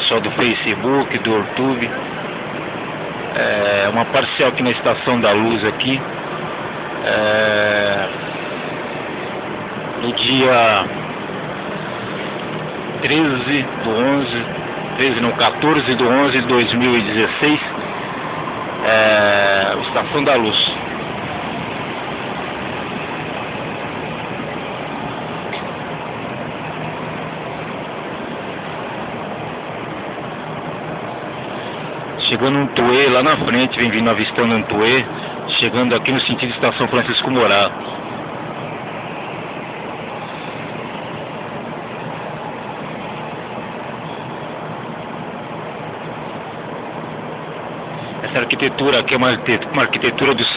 pessoal do Facebook, do YouTube. Uma parcial aqui na Estação da Luz aqui. No dia 14 do 11 de 2016, Estação da Luz. Chegando um Tuê lá na frente, vem vindo avistando um Tuê, chegando aqui no sentido de Estação Francisco Morato. Essa arquitetura aqui é uma arquitetura do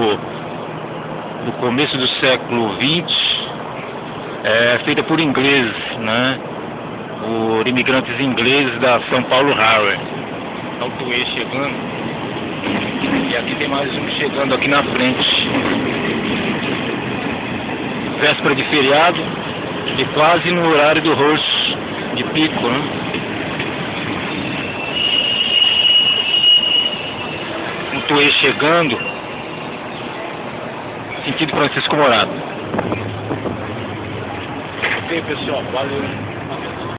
começo do século XX, feita por ingleses, né? Por imigrantes ingleses da São Paulo Railway. Olha o Tuê chegando. E aqui tem mais um chegando aqui na frente. Véspera de feriado e quase no horário do rush de pico, né? Um Tuê chegando, sentido Francisco Morato. Ok, pessoal, valeu.